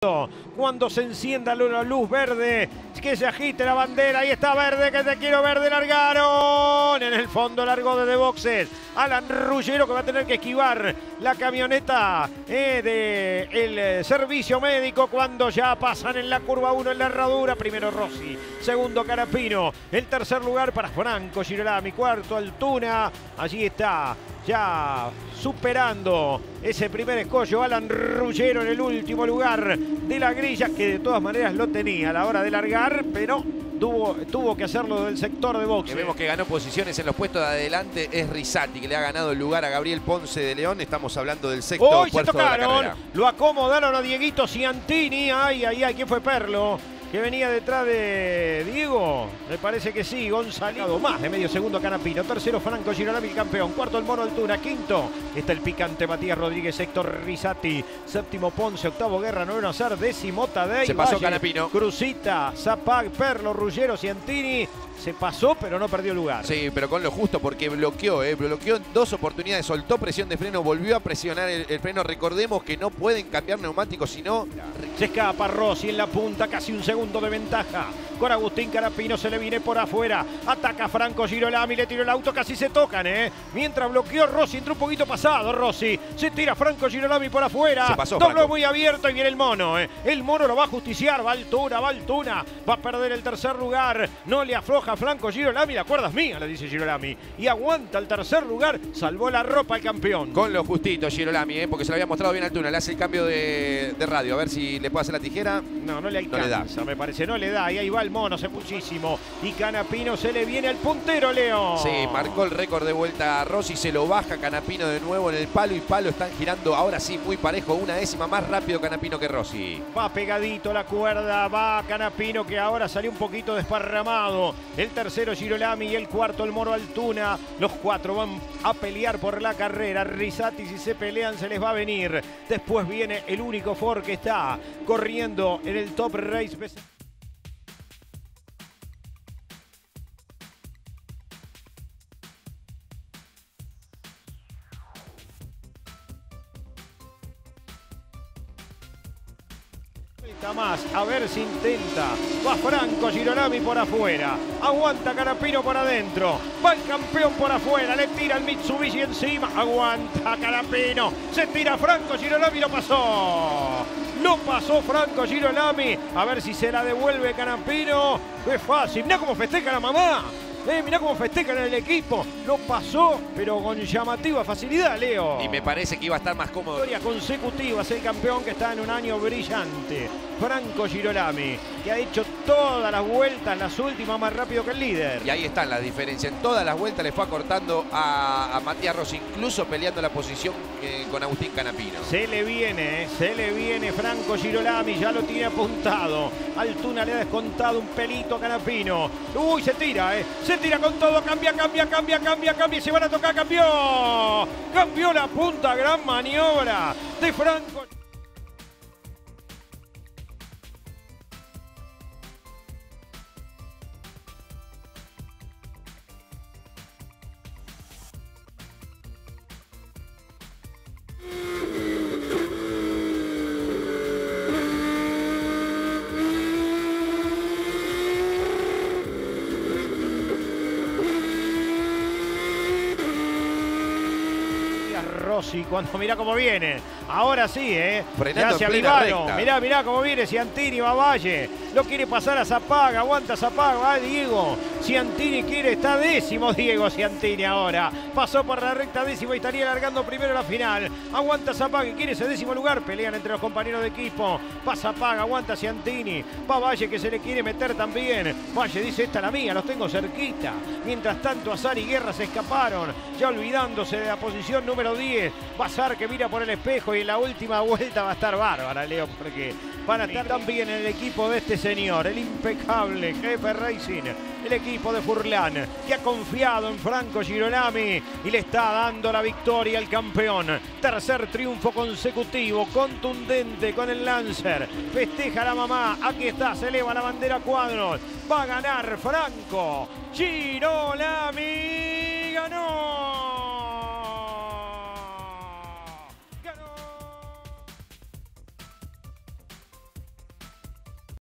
Cuando se encienda la luz verde, que se agite la bandera. Ahí está Verde, que te quiero Verde, largaron. En el fondo largó desde boxes Alan Ruggiero, que va a tener que esquivar la camioneta del servicio médico cuando ya pasan en la curva 1 en la herradura. Primero Rossi, segundo Canapino, el tercer lugar para Franco Girolami, cuarto Altuna. Allí está ya superando ese primer escollo Alan Ruggiero en el último lugar de la grilla, que de todas maneras lo tenía a la hora de largar, pero tuvo que hacerlo del sector de boxe. Que vemos que ganó posiciones en los puestos de adelante es Rizzati, que le ha ganado el lugar a Gabriel Ponce de León. Estamos hablando del sexto Hoy se puesto de la tocaron, carrera. lo acomodaron a Dieguito Ciantini. Ay, ay, ay, ¿quién fue Perlo? Que venía detrás de Diego, me parece que sí, Gonzalo. Más de medio segundo Canapino, tercero Franco Girolami, el campeón, cuarto el Mono Altuna, quinto está el picante Matías Rodríguez, sexto Rizzati, séptimo Ponce, octavo Guerra, noveno Azar, décimo Tadei, se pasó Valle, Canapino, Cruzita, Zapag, Perlo, Ruggiero, Ciantini. Se pasó, pero no perdió lugar. Sí, pero con lo justo, porque bloqueó en dos oportunidades, soltó presión de freno, volvió a presionar el freno. Recordemos que no pueden cambiar neumáticos, sino... Se escapa Rossi en la punta, casi un segundo de ventaja. Con Agustín Canapino se le viene por afuera. Ataca Franco Girolami, le tiró el auto, casi se tocan, Mientras bloqueó Rossi, entró un poquito pasado Rossi. Se tira Franco Girolami por afuera. Se pasó, dobló Franco. muy abierto y viene el Mono, El Mono lo va a justiciar, va Altuna. Va a perder el tercer lugar. No le afloja Franco Girolami, la cuerda es mía, le dice Girolami. Y aguanta el tercer lugar, salvó la ropa el campeón. Con lo justito Girolami, porque se lo había mostrado bien a Altuna. Le hace el cambio de radio, a ver si le puede hacer la tijera. No le alcanza, da. Me parece, no le da. Y ahí va el Mono, hace muchísimo. Y Canapino se le viene al puntero, Leo. Sí, marcó el récord de vuelta a Rossi, se lo baja Canapino de nuevo en el palo y palo. Están girando ahora sí muy parejo, una décima más rápido Canapino que Rossi. Va pegadito la cuerda, va Canapino, que ahora salió un poquito desparramado. El tercero Girolami y el cuarto el Mono Altuna. Los cuatro van a pelear por la carrera. Rizzati, si se pelean se les va a venir. Después viene el único Ford que está corriendo en el Top Race. Más, a ver si intenta. Va Franco Girolami por afuera. Aguanta Canapino por adentro. Va el campeón por afuera. Le tira el Mitsubishi encima. Aguanta Canapino. Se tira Franco Girolami. Lo pasó. Lo pasó Franco Girolami. A ver si se la devuelve Canapino. Es fácil. Mirá cómo festeja la mamá. Mirá cómo festejan en el equipo. Lo pasó, pero con llamativa facilidad, Leo. Y me parece que iba a estar más cómodo. Victoria consecutiva, es el campeón que está en un año brillante. Franco Girolami, que ha hecho todas las vueltas, las últimas más rápido que el líder. Y ahí están las diferencias. En todas las vueltas le fue acortando a Matías Rossi, incluso peleando la posición con Agustín Canapino. Se le viene Franco Girolami, ya lo tiene apuntado. Altuna le ha descontado un pelito a Canapino. Uy, se tira, Se tira con todo, cambia, se van a tocar, cambió la punta, gran maniobra de Franco. Rossi, cuando mirá cómo viene. Ahora sí, Frenando ya se en plena avivaron. recta. Mirá cómo viene Ciantini, va Valle. Lo quiere pasar a Zapag, aguanta Zapag, va Diego. Ciantini quiere, está décimo Diego Ciantini ahora. Pasó por la recta décimo y estaría largando primero la final. Aguanta Zapag, que quiere ese décimo lugar. Pelean entre los compañeros de equipo. Va Zapag, aguanta Ciantini. Va Valle, que se le quiere meter también. Valle dice, esta es la mía, los tengo cerquita. Mientras tanto, Azar y Guerra se escaparon, ya olvidándose de la posición número 10. Va Azar, que mira por el espejo, y en la última vuelta va a estar bárbara, Leo, porque van a estar también en el equipo de este señor, el impecable Jefe Racing, el equipo de Furlan, que ha confiado en Franco Girolami y le está dando la victoria al campeón. Tercer triunfo consecutivo, contundente con el Lancer. Festeja la mamá, aquí está, se eleva la bandera a cuadros. Va a ganar Franco Girolami.